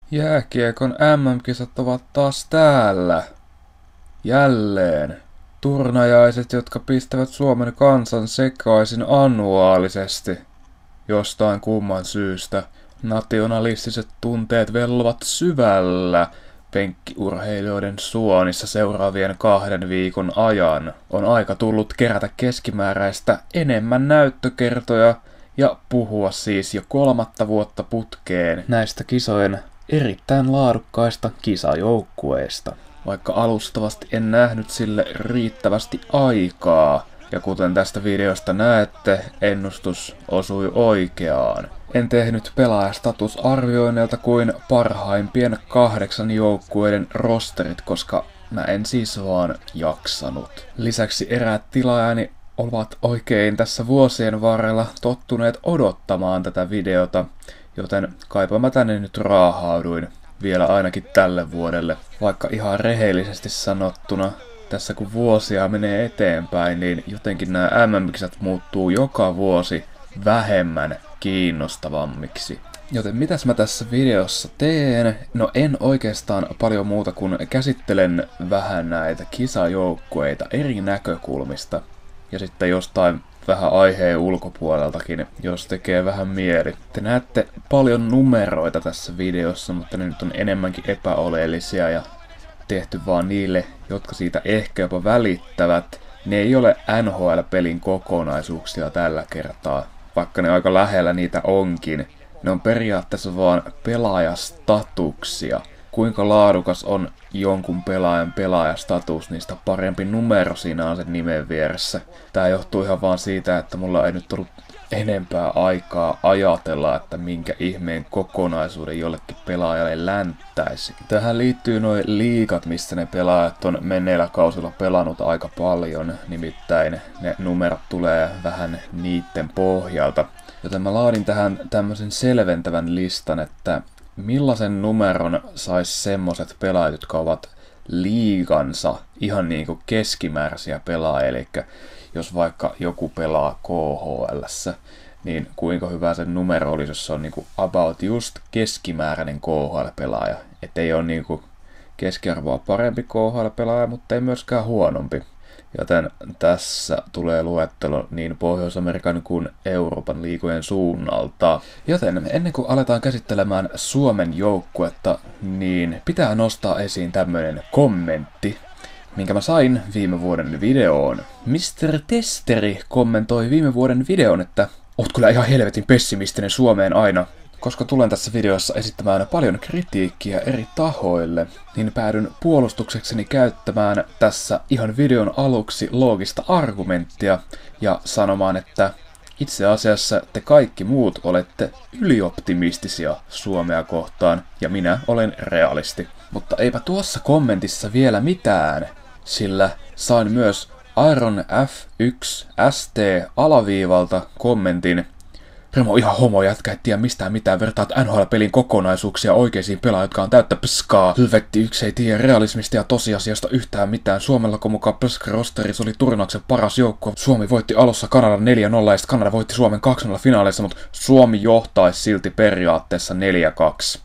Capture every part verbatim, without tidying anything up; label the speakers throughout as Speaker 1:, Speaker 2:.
Speaker 1: Jääkiekon M M-kisat ovat taas täällä. Jälleen. Turnajaiset, jotka pistävät Suomen kansan sekaisin annuaalisesti. Jostain kumman syystä nationalistiset tunteet vellovat syvällä penkkiurheilijoiden suonissa seuraavien kahden viikon ajan. On aika tullut kerätä keskimääräistä enemmän näyttökertoja ja puhua siis jo kolmatta vuotta putkeen näistä kisojen erittäin laadukkaista kisajoukkueista. Vaikka alustavasti en nähnyt sille riittävästi aikaa, ja kuten tästä videosta näette, ennustus osui oikeaan. En tehnyt pelaajastatusarvioinnilta kuin parhaimpien kahdeksan joukkueiden rosterit, koska mä en siis vaan jaksanut. Lisäksi eräät tilaajani ovat oikein tässä vuosien varrella tottuneet odottamaan tätä videota, joten kaipa mä tänne nyt raahauduin vielä ainakin tälle vuodelle. Vaikka ihan rehellisesti sanottuna, tässä kun vuosia menee eteenpäin, niin jotenkin nämä M M-kisat muuttuu joka vuosi vähemmän kiinnostavammiksi. Joten mitäs mä tässä videossa teen? No en oikeastaan paljon muuta kuin käsittelen vähän näitä kisajoukkueita eri näkökulmista. Ja sitten jostain vähän aiheen ulkopuoleltakin, jos tekee vähän mieli. Te näette paljon numeroita tässä videossa, mutta ne nyt on enemmänkin epäoleellisia ja tehty vaan niille, jotka siitä ehkä jopa välittävät. Ne ei ole N H L-pelin kokonaisuuksia tällä kertaa, vaikka ne aika lähellä niitä onkin. Ne on periaatteessa vaan pelaajastatuksia. Kuinka laadukas on jonkun pelaajan pelaajastatus, niin sitä parempi numero siinä on sen nimen vieressä. Tää johtuu ihan vaan siitä, että mulla ei nyt ollut enempää aikaa ajatella, että minkä ihmeen kokonaisuuden jollekin pelaajalle länttäisi. Tähän liittyy noin liigat, missä ne pelaajat on menneillä kausilla pelannut aika paljon, nimittäin ne numerot tulee vähän niitten pohjalta. Joten mä laadin tähän tämmöisen selventävän listan, että millaisen numeron sais semmoset pelaajat, jotka ovat liigansa ihan niinku keskimääräisiä pelaajia, eli jos vaikka joku pelaa K H L:ssä, niin kuinka hyvä sen numero olisi, jos se on niinku about just keskimääräinen K H L-pelaaja. Et ei ole niinku keskiarvoa parempi K H L-pelaaja, mutta ei myöskään huonompi. Joten tässä tulee luettelo niin Pohjois-Amerikan kuin Euroopan liigojen suunnalta. Joten ennen kuin aletaan käsittelemään Suomen joukkuetta, niin pitää nostaa esiin tämmöinen kommentti, minkä mä sain viime vuoden videoon. mister Testeri kommentoi viime vuoden videon, että oot kyllä ihan helvetin pessimistinen Suomeen aina. Koska tulen tässä videossa esittämään paljon kritiikkiä eri tahoille, niin päädyn puolustuksekseni käyttämään tässä ihan videon aluksi loogista argumenttia ja sanomaan, että itse asiassa te kaikki muut olette ylioptimistisia Suomea kohtaan ja minä olen realisti. Mutta eipä tuossa kommentissa vielä mitään, sillä sain myös Iron F yksi S T alaviivalta kommentin: Remo ihan homo jätkä, et tiedä mistään mitään, vertaat N H L-pelin kokonaisuuksia oikeisiin pelaajiin, jotka on täyttä pskaa. Helvetti yksi ei tiedä realismista ja tosiasiasta yhtään mitään. Suomella kun mukaan Psk-rosterissa oli turnauksen paras joukkue. Suomi voitti alussa Kanadan neljä nolla ja Kanada voitti Suomen kaksi nolla finaaleissa, mutta Suomi johtaisi silti periaatteessa neljä kaksi.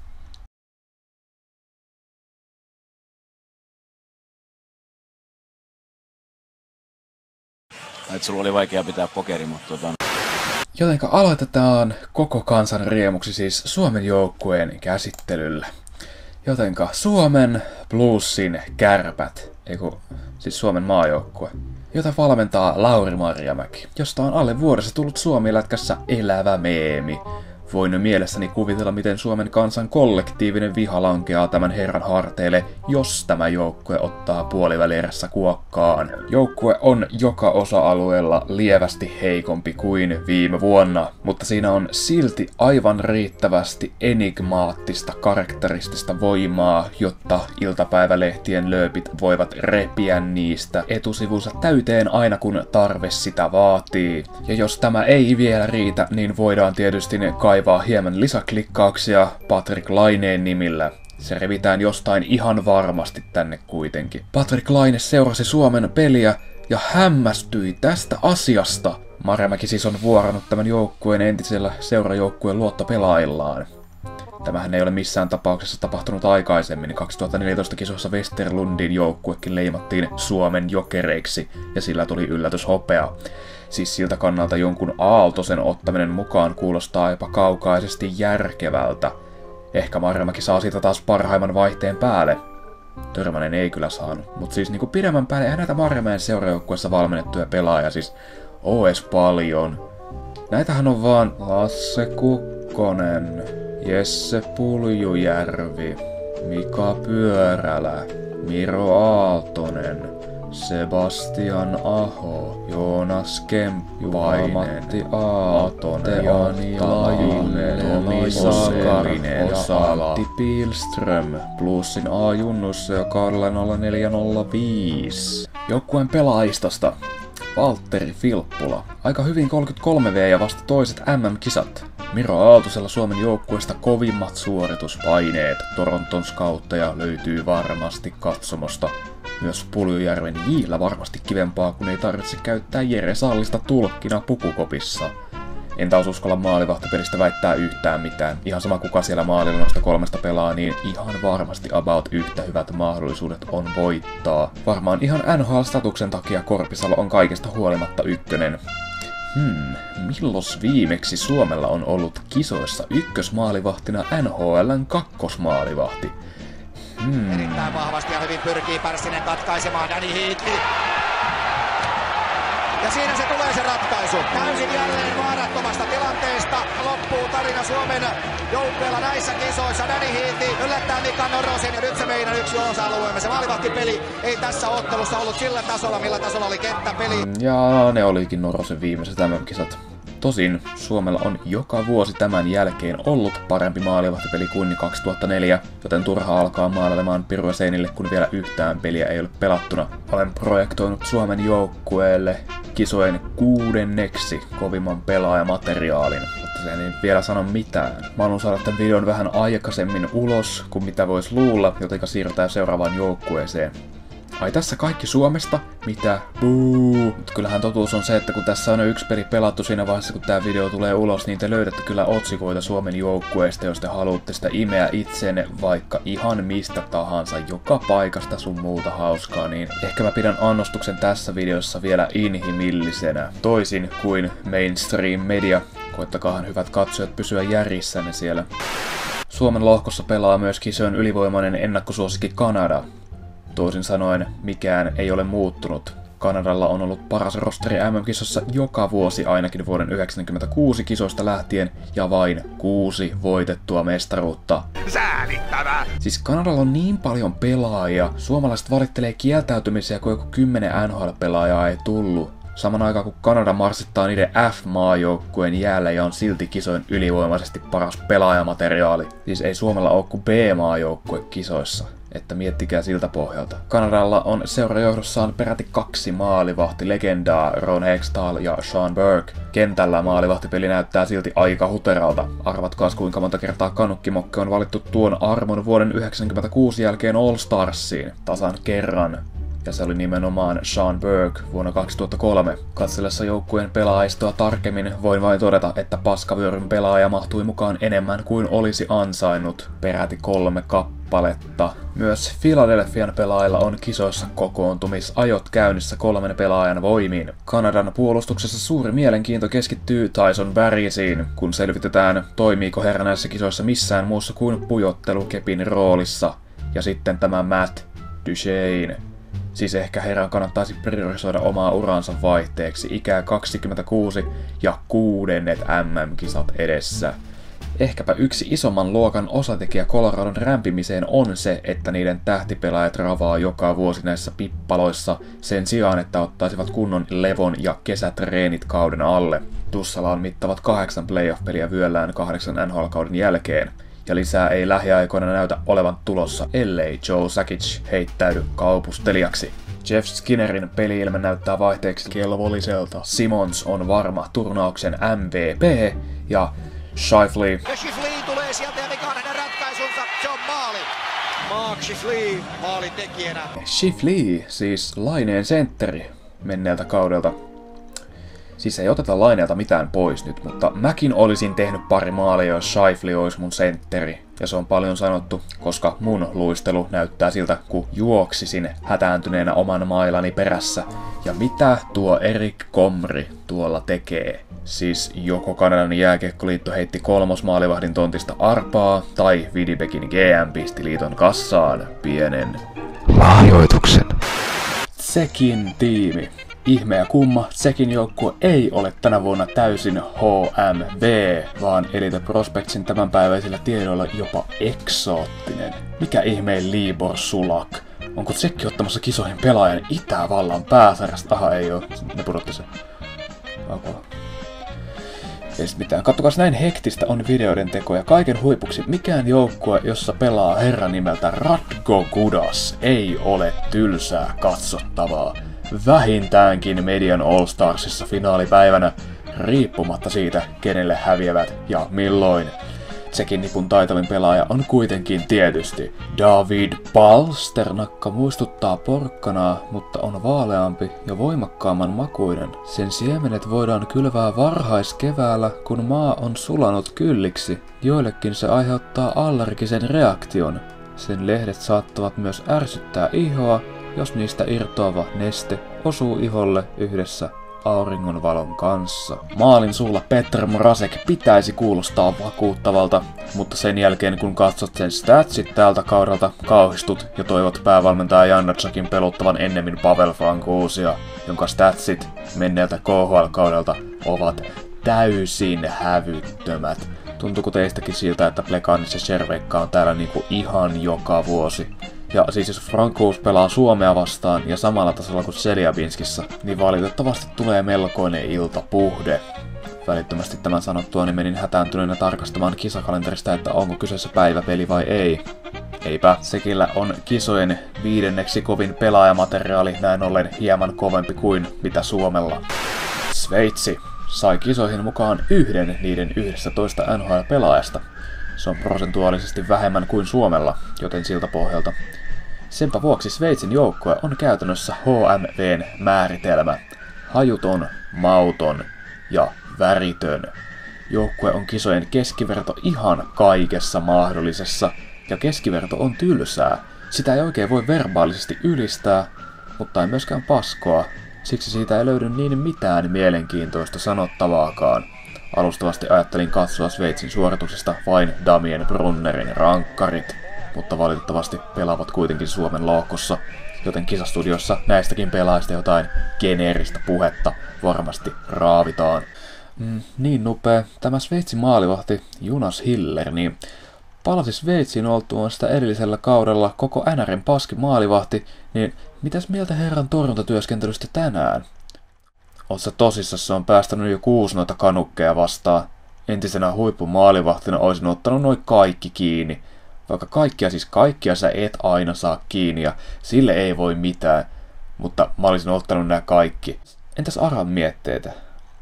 Speaker 2: Et sulla oli vaikea pitää pokeri, mutta tota...
Speaker 1: Jotenka aloitetaan koko kansan riemuksi siis Suomen joukkueen käsittelyllä. Jotenka Suomen Bluesin Kärpät, eiku, siis Suomen maajoukkue, jota valmentaa Lauri Marjamäki, josta on alle vuodessa tullut Suomi-lätkässä elävä meemi. Voin mielessäni kuvitella, miten Suomen kansan kollektiivinen viha lankeaa tämän herran harteille, jos tämä joukkue ottaa puolivälierässä kuokkaan. Joukkue on joka osa-alueella lievästi heikompi kuin viime vuonna, mutta siinä on silti aivan riittävästi enigmaattista karakteristista voimaa, jotta iltapäivälehtien lööpit voivat repiä niistä etusivunsa täyteen aina kun tarve sitä vaatii. Ja jos tämä ei vielä riitä, niin voidaan tietysti ne kaivaa hieman lisäklikkauksia Patrik Laineen nimillä. Se revitään jostain ihan varmasti tänne kuitenkin. Patrik Laine seurasi Suomen peliä ja hämmästyi tästä asiasta. Marjamäki siis on vuorannut tämän joukkueen entisellä seurajoukkueen luottopelaillaan. Tämähän ei ole missään tapauksessa tapahtunut aikaisemmin. kaksituhattaneljätoista kisoissa Westerlundin joukkuekin leimattiin Suomen jokereiksi, ja sillä tuli yllätyshopea. Siis siltä kannalta jonkun Aaltosen ottaminen mukaan kuulostaa jopa kaukaisesti järkevältä. Ehkä Marjamäki saa siitä taas parhaimman vaihteen päälle. Törmänen ei kyllä saanut, mutta siis niinku pidemmän päälle eihän näitä Marjamäen seurajoukkueessa valmennettuja pelaajia siis oo edes paljon. Näitähän on vaan Lasse Kukkonen, Jesse Puljujärvi, Mika Pyörälä, Miro Aaltonen, Sebastian Aho, Joonas Kemppainen, Matti Aaltonen, Jani Lajunen, Tomi Sakarinen ja Antti Pilström. Plussin A-junnussa jo kaudella nolla neljä nolla viisi. Joukkueen pelaajistosta Valtteri Filppula. Aika hyvin kolmekymmentäkolme vuotta ja vasta toiset M M-kisat. Miro Aaltosella Suomen joukkueesta kovimmat suorituspaineet. Toronton scoutteja löytyy varmasti katsomosta. Myös Puljujärven Jillä varmasti kivempaa, kun ei tarvitse käyttää Jere Sallista tulkkina pukukopissa. En taas uskalla maalivahtipelistä väittää yhtään mitään. Ihan sama kuka siellä maalilla noista kolmesta pelaa, niin ihan varmasti about yhtä hyvät mahdollisuudet on voittaa. Varmaan ihan N H L-statuksen takia Korpisalo on kaikesta huolimatta ykkönen. Hmm, millos viimeksi Suomella on ollut kisoissa ykkösmaalivahtina N H L:n kakkosmaalivahti? Hmm.
Speaker 3: Erittäin vahvasti ja hyvin pyrkii Pärssinen katkaisemaan Danny Heath. Ja siinä se tulee se ratkaisu. Täysin jälleen vaarattomasta tilanteesta loppuu tarina Suomen joukkueella näissä kisoissa. Danny Heath yllättää Mika Norosen ja nyt se meidän yksi osa-alueemme. Se maalivahtipeli ei tässä ottelussa ollut sillä tasolla, millä tasolla oli kenttäpeli.
Speaker 1: Ja ne olikin Norosen viimeiset M M-kisat. Tosin Suomella on joka vuosi tämän jälkeen ollut parempi maalivahtipeli kuin kaksituhattaneljä, joten turha alkaa maalailemaan piruja seinille, kun vielä yhtään peliä ei ole pelattuna. Olen projektoinut Suomen joukkueelle kisojen kuudenneksi kovimman pelaajamateriaalin, mutta se ei vielä sano mitään. Mä haluan saada tämän videon vähän aikaisemmin ulos kuin mitä vois luulla, jotenka siirrytään seuraavaan joukkueeseen. Ai tässä kaikki Suomesta? Mitä? Buu! Mutta kyllähän totuus on se, että kun tässä on yksi peli pelattu siinä vaiheessa, kun tää video tulee ulos, niin te löydätte kyllä otsikoita Suomen joukkueesta, jos te haluatte sitä imeä itseenne vaikka ihan mistä tahansa, joka paikasta sun muuta hauskaa, niin ehkä mä pidän annostuksen tässä videossa vielä inhimillisenä. Toisin kuin mainstream media. Koittakaahan hyvät katsojat pysyä järjissänne siellä. Suomen lohkossa pelaa myös kisojen ylivoimainen ennakkosuosikki Kanada. Toisin sanoen, mikään ei ole muuttunut. Kanadalla on ollut paras rosteri M M-kisossa joka vuosi ainakin vuoden yhdeksänkymmentäkuusi kisoista lähtien ja vain kuusi voitettua mestaruutta.
Speaker 3: Säälittävää!
Speaker 1: Siis Kanadalla on niin paljon pelaajia, suomalaiset valittelee kieltäytymisiä, kun joku kymmenen N H L-pelaajaa ei tullut. Saman aikaan kun Kanada marssittaa niiden F-maajoukkueen jäällä ja on silti kisojen ylivoimaisesti paras pelaajamateriaali. Siis ei Suomella ole kuin B-maajoukkue kisoissa. Että miettikää siltä pohjalta. Kanadalla on seurajohdossaan peräti kaksi maalivahtilegendaa, Ron Hextall ja Sean Burke. Kentällä maalivahtipeli näyttää silti aika huteralta. Arvatkaas kuinka monta kertaa Kanukkimokke on valittu tuon armon vuoden yhdeksänkymmentäkuusi jälkeen All Starsiin. Tasan kerran. Ja se oli nimenomaan Sean Burke vuonna kaksituhattakolme. Katsellessa joukkueen pelaajistoa tarkemmin voin vain todeta, että paskavyöryn pelaaja mahtui mukaan enemmän kuin olisi ansainnut. Peräti kolme kappaletta. Myös Philadelphian pelaajilla on kisoissa kokoontumisajot käynnissä kolmen pelaajan voimiin. Kanadan puolustuksessa suuri mielenkiinto keskittyy Tyson Barriesiin, kun selvitetään, toimiiko herra näissä kisoissa missään muussa kuin pujottelukepin roolissa. Ja sitten tämä Matt Duchene. Siis ehkä herran kannattaisi priorisoida omaa uransa vaihteeksi, ikää kaksikymmentäkuusi ja kuudennet M M-kisat edessä. Ehkäpä yksi isomman luokan osatekijä Coloradon rämpimiseen on se, että niiden tähtipelaajat ravaa joka vuosi näissä pippaloissa sen sijaan, että ottaisivat kunnon levon ja kesätreenit kauden alle. Tussalla on mittavat kahdeksan playoff-peliä vyöllään kahdeksan N H L-kauden jälkeen. Ja lisää ei lähiaikoina näytä olevan tulossa, ellei Joe Sakic heittäydy kaupustelijaksi. Jeff Skinnerin peli-ilme näyttää vaihteeksi kelvolliselta. Simons on varma turnauksen M V P ja Scheifele.
Speaker 3: Ja Scheifele tulee sieltä ja mikä on hänen ratkaisunsa? Se on maali. Mark Scheifele maalitekijänä.
Speaker 1: Scheifele, siis Laineen sentteri menneeltä kaudelta. Siis ei oteta Laineelta mitään pois nyt, mutta mäkin olisin tehnyt pari maalia, jos Scheifele olisi mun sentteri. Ja se on paljon sanottu, koska mun luistelu näyttää siltä, kun juoksisin hätääntyneenä oman mailani perässä. Ja mitä tuo Erik Komri tuolla tekee? Siis joko Kanadan jääkiekkoliitto heitti kolmosmaalivahdin tontista arpaa, tai Winnipegin G M pisti liiton kassaan pienen lahjoituksen. Tsekin tiimi. Ihme ja kumma, Tsekin joukkue ei ole tänä vuonna täysin H M V, vaan Elite Prospectsin tämänpäiväisillä tiedoilla jopa eksoottinen. Mikä ihmeen Libor Sulak? Onko Tsekki ottamassa kisoihin pelaajan Itävallan pääsarjasta? Aha, ei oo. Ne pudotti sen. Okay. Ei sit mitään. Kattokas, näin hektistä on videoiden teko ja kaiken huipuksi mikään joukkue, jossa pelaa herran nimeltä Radko Gudas, ei ole tylsää katsottavaa. Vähintäänkin Median All-Starsissa finaalipäivänä, riippumatta siitä, kenelle häviävät ja milloin. Tsekin nipun taitavin pelaaja on kuitenkin tietysti David Palsternakka, muistuttaa porkkanaa, mutta on vaaleampi ja voimakkaamman makuinen. Sen siemenet voidaan kylvää varhaiskeväällä, kun maa on sulanut kylliksi. Joillekin se aiheuttaa allergisen reaktion. Sen lehdet saattavat myös ärsyttää ihoa, jos niistä irtoava neste osuu iholle yhdessä auringonvalon kanssa. Maalin suulla Petr Mrazek pitäisi kuulostaa vakuuttavalta, mutta sen jälkeen kun katsot sen statsit tältä kaudelta, kauhistut ja toivot päävalmentaja Jannatsakin peluttavan ennemmin Pavel Frankuusia, jonka statsit menneeltä K H L-kaudelta ovat täysin hävyttömät. Tuntuuko teistäkin siltä, että Plekannis ja Cerveikka on täällä niinku ihan joka vuosi? Ja siis jos Frankuus pelaa Suomea vastaan ja samalla tasolla kuin Seliabinskissä, niin valitettavasti tulee melkoinen iltapuhde. Välittömästi tämän sanottua niin menin hätääntyneenä tarkastamaan kisakalenterista, että onko kyseessä päiväpeli vai ei. Eipä, Tsekillä on kisojen viidenneksi kovin pelaajamateriaali, näin ollen hieman kovempi kuin mitä Suomella. Sveitsi sai kisoihin mukaan yhden niiden yhdestätoista N H L-pelaajasta. Se on prosentuaalisesti vähemmän kuin Suomella, joten siltä pohjalta. Senpä vuoksi Sveitsin joukkue on käytännössä H M V:n määritelmä. Hajuton, mauton ja väritön. Joukkue on kisojen keskiverto ihan kaikessa mahdollisessa, ja keskiverto on tylsää. Sitä ei oikein voi verbaalisesti ylistää, mutta ei myöskään paskoa. Siksi siitä ei löydy niin mitään mielenkiintoista sanottavaakaan. Alustavasti ajattelin katsoa Sveitsin suorituksesta vain Damien Brunnerin rankkarit, mutta valitettavasti pelaavat kuitenkin Suomen lohkossa, joten kisastudiossa näistäkin pelaajista jotain geneeristä puhetta varmasti raavitaan. Mm, niin nupea, tämä Sveitsin maalivahti Jonas Hiller, niin palasi Sveitsiin oltuaan sitä edellisellä kaudella koko N R:n paski maalivahti, niin mitäs mieltä herran torjuntatyöskentelystä tänään? Oot sä tosissaan, se on päästänyt jo kuusi noita kanukkeja vastaan. Entisenä huippumaalivahtina olisin ottanut noin kaikki kiinni. Vaikka kaikkia, siis kaikkia sä et aina saa kiinni ja sille ei voi mitään. Mutta mä olisin ottanut nämä kaikki. Entäs Aran mietteitä?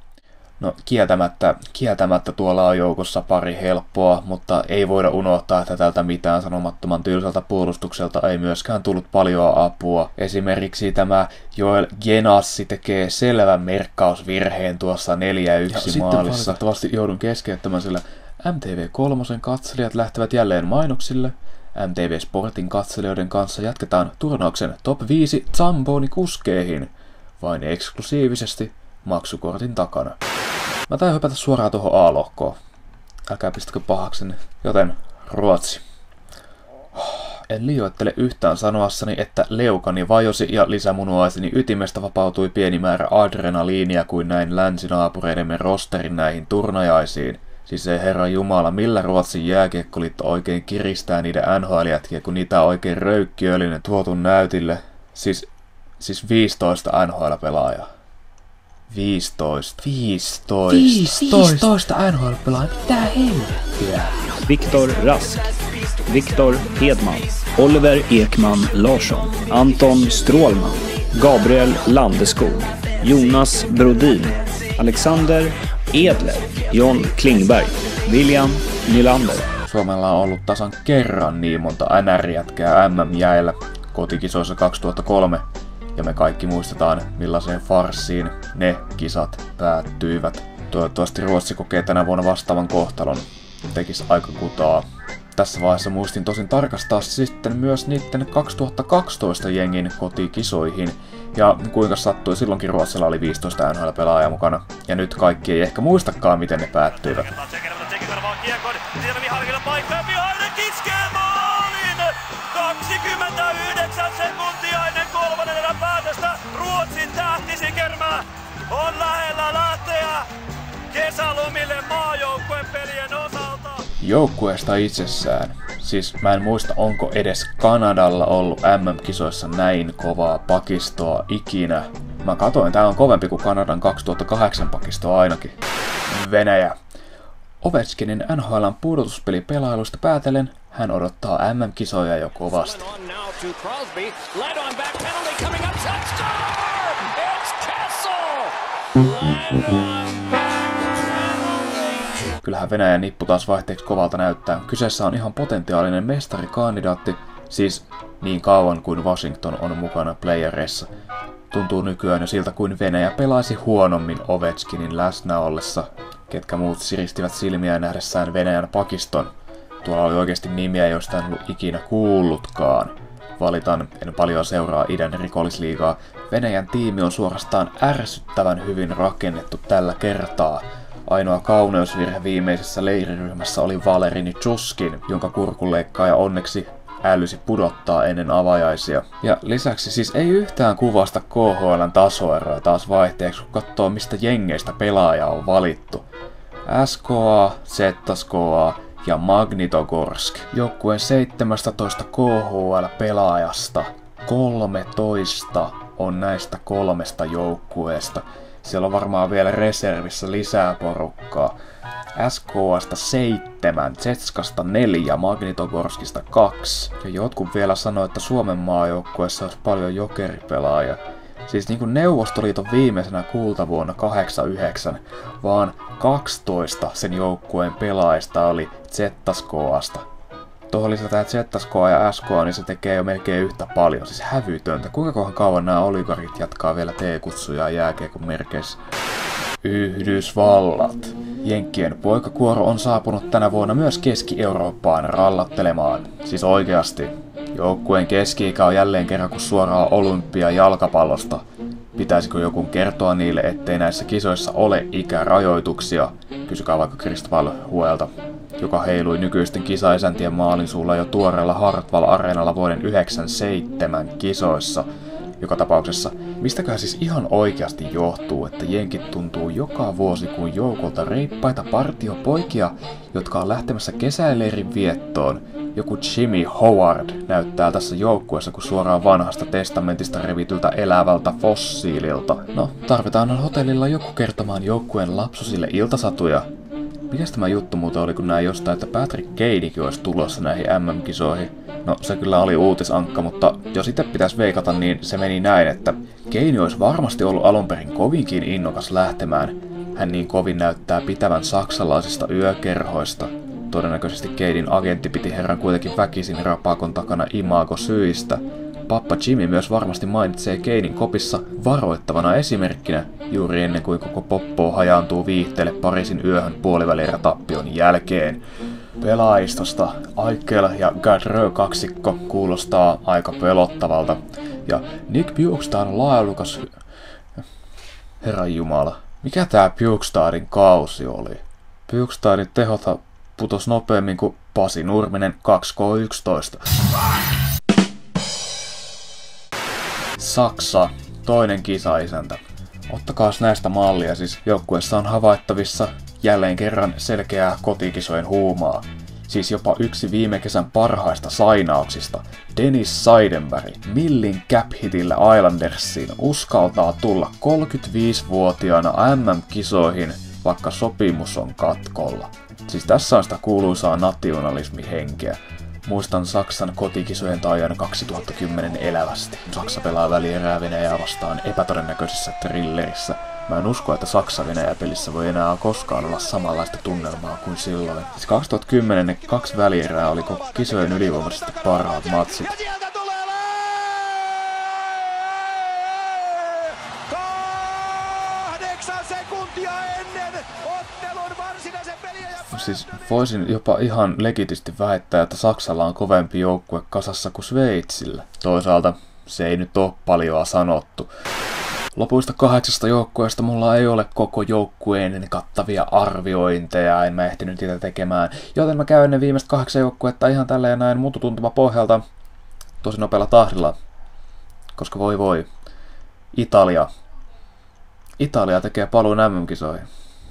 Speaker 1: No kieltämättä, kieltämättä tuolla on joukossa pari helppoa, mutta ei voida unohtaa, että tältä mitään sanomattoman tylsältä puolustukselta ei myöskään tullut paljon apua. Esimerkiksi tämä Joel Genassi tekee selvän merkkausvirheen tuossa neljä yksi maalissa. Sitten valitettavasti joudun keskeyttämään, sillä M T V kolme katselijat lähtevät jälleen mainoksille. M T V Sportin katselijoiden kanssa jatketaan turnauksen top viisi Zamboni-kuskeihin, vain eksklusiivisesti maksukortin takana. Mä tain hypätä suoraan tuohon A-lohkoon. Älkää pistäkö pahakseni. Joten Ruotsi. En liioittele yhtään sanoassani, että leukani vajosi ja lisämunuaiseni ytimestä vapautui pieni määrä adrenaliinia kuin näin länsinaapureidemme rosterin näihin turnajaisiin. Siis ei herra jumala, millä Ruotsin jääkiekkoliitto oikein kiristää niiden N H L-jätkiä, kun niitä on oikein röykkiöllinen tuotu näytille. Siis, siis viisitoista N H L-pelaajaa. viisitoista. viisitoista.
Speaker 4: viisitoista N H L-pelaajaa. Mitä helvettiä?
Speaker 5: Viktor Rask, Viktor Hedman, Oliver Ekman Larsson, Anton Strålman, Gabriel Landeskog, Jonas Brodin, Alexander Edler, John Klingberg, William Nylander.
Speaker 1: Suomella on ollut tasan kerran niin monta N R-jätkää M M-jäillä kotikisoissa kaksituhattakolme. Ja me kaikki muistetaan, millaiseen farssiin ne kisat päättyivät. Toivottavasti Ruotsi kokee tänä vuonna vastaavan kohtalon. Tekis aika kutaa. tässä vaiheessa muistin tosin tarkastaa sitten myös niiden kaksituhattakaksitoista jengin kotikisoihin. Ja kuinka sattui, silloinkin Ruotsilla oli viisitoista N H L-pelaajaa mukana. Ja nyt kaikki ei ehkä muistakaan, miten ne päättyivät.
Speaker 6: kaksikymmentäyhdeksän sekuntia ennen kolmannen erän päätöstä. Ruotsin tähtisikermä on lähellä lähteä kesälomille maajoukkueen pelien osalta.
Speaker 1: Joukkueesta itsessään. Siis mä en muista, onko edes Kanadalla ollut M M-kisoissa näin kovaa pakistoa ikinä. Mä katoin, tää on kovempi kuin Kanadan kaksituhattakahdeksan pakistoa ainakin. Venäjä. Ovechkinin N H L:n pudotuspelipelailusta päätellen hän odottaa M M-kisoja jo kovasti. Kyllähän Venäjän nippu taas vaihteeksi kovalta näyttää. Kyseessä on ihan potentiaalinen mestarikandidaatti, siis niin kauan kuin Washington on mukana playereissa. Tuntuu nykyään jo siltä, kuin Venäjä pelaisi huonommin Ovechkinin läsnä ollessa, ketkä muut siristivät silmiään nähdessään Venäjän pakiston. Tuolla oli oikeasti nimiä, joista en ollut ikinä kuullutkaan. Valitan, en paljon seuraa idän rikollisliigaa. Venäjän tiimi on suorastaan ärsyttävän hyvin rakennettu tällä kertaa. Ainoa kauneusvirhe viimeisessä leiriryhmässä oli Valeri Nichushkin, jonka kurkunleikkaaja onneksi älysi pudottaa ennen avajaisia. Ja lisäksi siis ei yhtään kuvasta K H L:n tasoeroa taas vaihteeksi, kun katsoo mistä jengeistä pelaaja on valittu. S K A, Z S K A ja Magnitogorsk. Joukkueen seitsemäntoista K H L-pelaajasta kolmetoista on näistä kolmesta joukkueesta. Siellä on varmaan vielä reservissä lisää porukkaa. S K A:sta seitsemän, Zetskasta neljä, Magnitogorskista kaksi. Ja jotkut vielä sanoo, että Suomen maajoukkueessa olisi paljon jokeripelaajia. Siis niin kuin Neuvostoliiton viimeisenä kultavuonna kahdeksankymmentäyhdeksän, vaan kaksitoista sen joukkueen pelaajista oli Z S K A:sta. Tuohon lisätään Z S K A ja S K A, niin se tekee jo melkein yhtä paljon, siis hävytöntä. Kuinka kohan kauan nämä oligarit jatkaa vielä T-kutsuja jääkiekon merkeissä? Yhdysvallat. Jenkkien poikakuoro on saapunut tänä vuonna myös Keski-Eurooppaan rallattelemaan. Siis oikeasti. Joukkueen keski-ikä on jälleen kerran kuin suoraa olympia jalkapallosta. Pitäisikö joku kertoa niille, ettei näissä kisoissa ole ikärajoituksia? Kysykää vaikka Cristobal Huelta, joka heilui nykyisten kisaisäntien maalin suulla jo tuoreella Hartwall-areenalla vuoden yhdeksänkymmentäseitsemän kisoissa. Joka tapauksessa, mistäköhän siis ihan oikeasti johtuu, että jenkit tuntuu joka vuosi kuin joukolta reippaita partiopoikia, jotka on lähtemässä kesäleirin viettoon. Joku Jimmy Howard näyttää tässä joukkueessa kuin suoraan vanhasta testamentista revityltä elävältä fossiililta. No, tarvitaan hotellilla joku kertomaan joukkueen lapsosille iltasatuja. Mikäs tämä juttu muuten oli, kun näin jostain, että Patrick Kanekin olisi tulossa näihin M M-kisoihin? No, se kyllä oli uutisankka, mutta jos itse pitäisi veikata, niin se meni näin, että Kane olisi varmasti ollut alunperin kovinkin innokas lähtemään. Hän niin kovin näyttää pitävän saksalaisista yökerhoista. Todennäköisesti Kanein agentti piti herran kuitenkin väkisin rapakon takana imago-syistä. Pappa Jimmy myös varmasti mainitsee Kanein kopissa varoittavana esimerkkinä, juuri ennen kuin koko poppo hajaantuu viihteelle Pariisin yöhön puolivälierätappion jälkeen. Pelaajistosta Eichel ja Gaudreau kaksikko kuulostaa aika pelottavalta, ja Nick Bjugstad on laadukas... Herran jumala, mikä tää Bjugstadin kausi oli? Bjugstadin tehota putos nopeammin kuin Pasi Nurminen kaksi K yksitoista. Saksa, toinen kisaisäntä. Ottakaas näistä mallia, siis joukkueessa on havaittavissa jälleen kerran selkeää kotikisojen huumaa. Siis jopa yksi viime kesän parhaista sainauksista, Dennis Seidenberg, millin cap-hitillä Islandersiin uskaltaa tulla kolmekymmentäviisivuotiaana M M-kisoihin, vaikka sopimus on katkolla. Siis tässä on sitä kuuluisaa nationalismihenkeä. Muistan Saksan kotikisojen taajan kaksituhattakymmenen elävästi. Saksa pelaa välierää Venäjää vastaan epätodennäköisessä thrillerissä. Mä en usko, että Saksa-Venäjä-pelissä voi enää koskaan olla samanlaista tunnelmaa kuin silloin. Siis kaksituhattakymmenen ne kaksi välierää oli koko kisojen ylivoimaisesti parhaat matsit.
Speaker 3: Kahdeksan sekuntia ennen ottelun varsinaisen pelin ja
Speaker 1: siis voisin jopa ihan legitisti väittää, että Saksalla on kovempi joukkue kasassa kuin Sveitsillä. Toisaalta se ei nyt ole paljoa sanottu. Lopuista kahdeksasta joukkueesta mulla ei ole koko joukkueen kattavia arviointeja, en mä ehtinyt niitä tekemään, joten mä käyn ne viimeiset kahdeksan joukkuetta ihan tällä ja näin mututuntuma pohjalta tosi nopealla tahdilla, koska voi voi, Italia. Italia tekee paluun äm äm-kisoihin.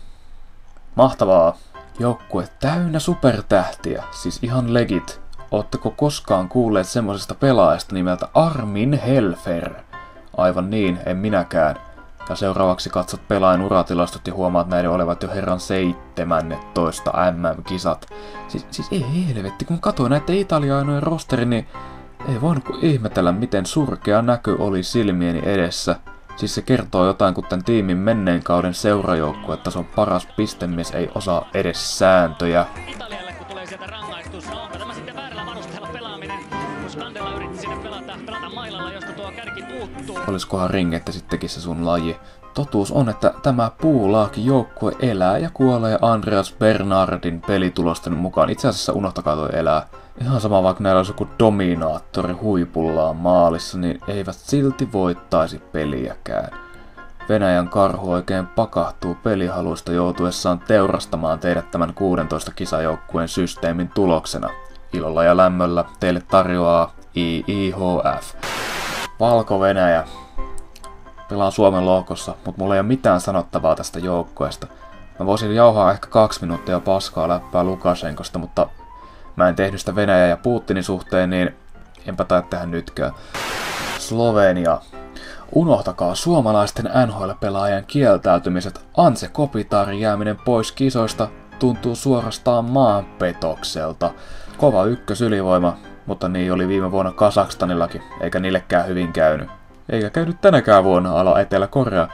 Speaker 1: Mahtavaa. Joukkue täynnä supertähtiä, siis ihan legit. Ootteko koskaan kuulleet semmosesta pelaajasta nimeltä Armin Helfer? Aivan niin, en minäkään. Ja seuraavaksi katsot pelaajan uratilastot ja huomaat näiden olevat jo herran seitsemännetoista äm äm-kisat. Siis, siis ei helvetti, kun katsoin näiden italiaanojen rosterin, niin ei voinut kuin ihmetellä, miten surkea näky oli silmieni edessä. Siis se kertoo jotain, kun tämän tiimin menneen kauden seurajoukkue, että se on paras pistemies, ei osaa edes sääntöjä.
Speaker 7: Italialle, kun tulee sieltä rangaistus, onko tämä sitten väärällä varusteella pelaaminen, kun Scandella yritti sinne pelata, pelata mailalla, josta tuo kärki puuttuu.
Speaker 1: Olisikohan ringette sittenkin se sun laji? Totuus on, että tämä puulaaki joukkue elää ja kuolee Andreas Bernardin pelitulosten mukaan. Itse asiassa unohtakaa toi elää. Ihan sama, vaikka näillä olisi joku dominaattori huipullaan maalissa, niin eivät silti voittaisi peliäkään. Venäjän karhu oikein pakahtuu pelihaluista joutuessaan teurastamaan teidät tämän kuudentoista kisajoukkueen systeemin tuloksena. Ilolla ja lämmöllä teille tarjoaa I I H F. Valko-Venäjä. Pelaan Suomen lohkossa, mutta mulla ei ole mitään sanottavaa tästä joukkueesta. Mä voisin jauhaa ehkä kaksi minuuttia paskaa läppää Lukashenkosta, mutta mä en tehnyt sitä Venäjän ja Putinin suhteen, niin enpä tai tehdä nytkään. Slovenia. Unohtakaa suomalaisten N H L-pelaajan kieltäytymiset. Anse Kopitarin jääminen pois kisoista tuntuu suorastaan maanpetokselta. Kova ykkösylivoima, mutta niin oli viime vuonna Kazakstanillakin, eikä niillekään hyvin käynyt. Eikä käynyt tänäkään vuonna ala Etelä-Korea.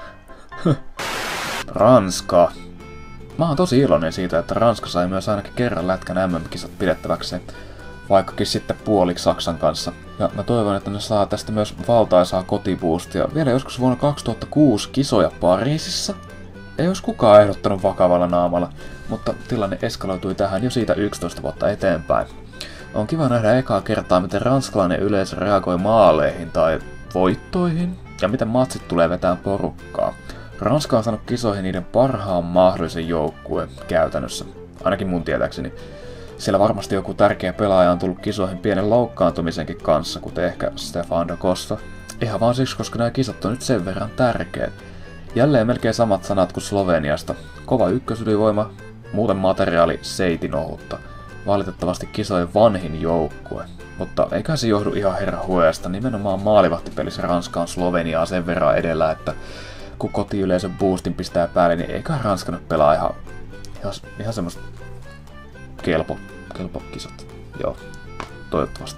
Speaker 1: Ranska. Mä oon tosi iloinen siitä, että Ranska sai myös ainakin kerran lätkän äm äm-kisat pidettäväkseen, vaikkakin sitten puoliksi Saksan kanssa. Ja mä toivon, että ne saa tästä myös valtaisaa kotiboostia. Vielä joskus vuonna kaksituhattakuusi kisoja Pariisissa. Ei olisi kukaan ehdottanut vakavalla naamalla, mutta tilanne eskaloitui tähän jo siitä yksitoista vuotta eteenpäin. On kiva nähdä ekaa kertaa, miten ranskalainen yleisö reagoi maaleihin tai voittoihin, ja miten matsit tulee vetään porukkaa. Ranska on saanut kisoihin niiden parhaan mahdollisen joukkueen käytännössä, ainakin mun tietääkseni. Siellä varmasti joku tärkeä pelaaja on tullut kisoihin pienen loukkaantumisenkin kanssa, kuten ehkä Stefan da Costa. Ihan vaan siksi, koska nämä kisat on nyt sen verran tärkeät. Jälleen melkein samat sanat kuin Sloveniasta. Kova ykkösylivoima, muuten materiaali seitin ohutta. Valitettavasti kisojen vanhin joukkue. Mutta eikä se johdu ihan herra hueesta, nimenomaan maalivahtipelissä Ranska on Sloveniaa sen verran edellä, että kun kotiyleisön boostin pistää päälle, niin eikä Ranska nyt pelaa ihan, ihan, ihan semmoista kelpo, kelpo kisat. Joo, toivottavasti.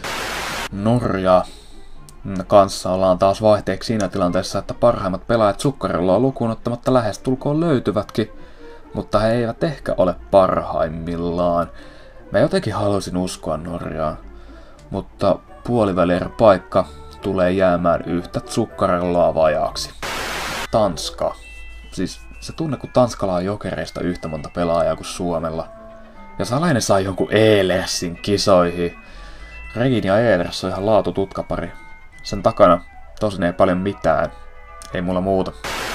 Speaker 1: Norja kanssa ollaan taas vaihteeksi siinä tilanteessa, että parhaimmat pelaajat sukkarilloa lukuun ottamatta lähestulkoon löytyvätkin, mutta he eivät ehkä ole parhaimmillaan. Mä jotenkin haluaisin uskoa Norjaan, mutta puolivälierä-paikka tulee jäämään yhtä sukkarilloa vajaaksi. Tanska. Siis se tunne, kun Tanskalla on Jokereista yhtä monta pelaajaa kuin Suomella. Ja Salainen sai jonkun Elersin kisoihin. Regin ja Ehlers on ihan laatu tutkapari. Sen takana tosin ei paljon mitään. Ei mulla muuta.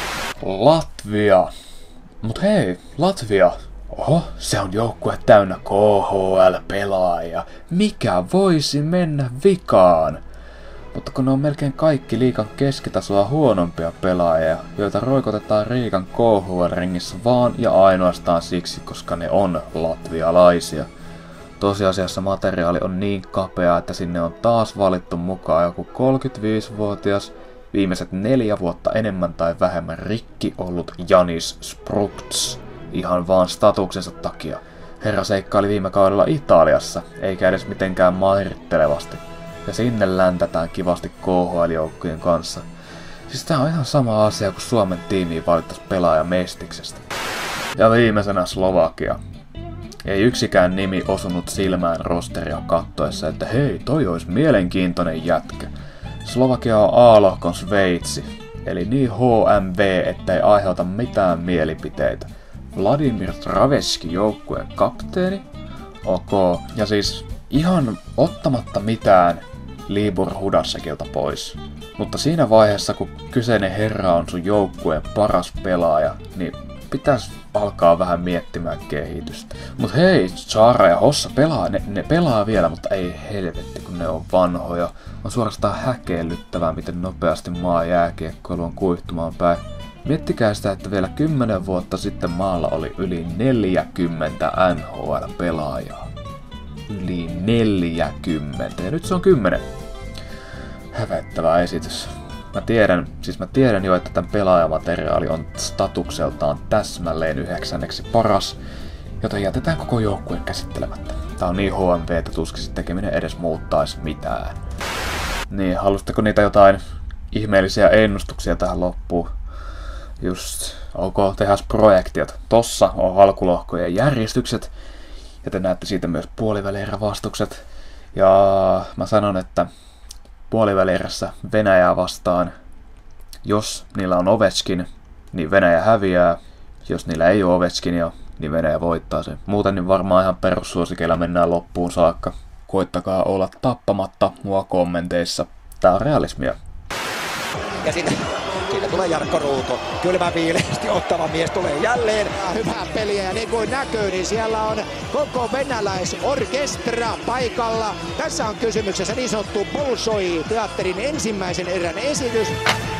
Speaker 1: Latvia. Mut hei, Latvia. Oho, se on joukkue täynnä K H L-pelaajia. Mikä voisi mennä vikaan? Mutta kun ne on melkein kaikki liigan keskitasoa huonompia pelaajia, joita roikotetaan Riikan K H L-ringissä vaan ja ainoastaan siksi, koska ne on latvialaisia. Tosiasiassa materiaali on niin kapea, että sinne on taas valittu mukaan joku kolmekymmentäviisivuotias, viimeiset neljä vuotta enemmän tai vähemmän rikki ollut Janis Sprugts, ihan vaan statuksensa takia. Herra seikkaili viime kaudella Italiassa, eikä edes mitenkään mairittelevasti. Ja sinne läntätään kivasti K H L-joukkojen kanssa. Siis tää on ihan sama asia kuin Suomen tiimiin valittais pelaaja Mestiksestä. Ja viimeisenä Slovakia. Ei yksikään nimi osunut silmään rosteria kattoessa, että hei, toi ois mielenkiintoinen jätkä. Slovakia on A-lohkon Sveitsi, eli niin H M V, ettei aiheuta mitään mielipiteitä. Vladimir Traveski joukkueen kapteeni. Ok. Ja siis ihan ottamatta mitään Libor Hudassekilta pois. Mutta siinä vaiheessa, kun kyseinen herra on sun joukkueen paras pelaaja, niin pitäisi alkaa vähän miettimään kehitystä. Mut hei, Chara ja Hossa pelaa, ne, ne pelaa vielä, mutta ei helvetti, kun ne on vanhoja. On suorastaan häkellyttävää, miten nopeasti maa jääkiekkoilu on kuihtumaan päin. Miettikää sitä, että vielä kymmenen vuotta sitten maalla oli yli neljäkymmentä N H L-pelaajaa. Yli neljäkymmentä, ja nyt se on kymmenen. Hävettävä esitys. Mä tiedän, siis mä tiedän jo, että tämän pelaajamateriaali on statukseltaan täsmälleen yhdeksänneksi paras, joten jätetään koko joukkue käsittelemättä. Tää on niin H M V, että tuskin tekeminen edes muuttaisi mitään. Niin, halusitteko niitä jotain ihmeellisiä ennustuksia tähän loppuun? Just, ok, tehäs projektiot. Tossa on alkulohkojen järjestykset, ja te näette siitä myös puolivälierävastukset. Ja mä sanon, että puolivälierässä Venäjää vastaan, jos niillä on Ovechkin, niin Venäjä häviää. Jos niillä ei ole Ovechkinia, niin Venäjä voittaa sen. Muuten niin varmaan ihan perussuosikeilla mennään loppuun saakka. Koittakaa olla tappamatta mua kommenteissa. Tää on realismia.
Speaker 3: Ja sitten siitä tulee Jarkko Ruuto. Kylmä viileästi ottava mies tulee jälleen. Hyvää peliä ja niin kuin näkyy, niin siellä on koko venäläisorkestra paikalla. Tässä on kysymyksessä niin sanottu Bolshoi-teatterin ensimmäisen erän esitys.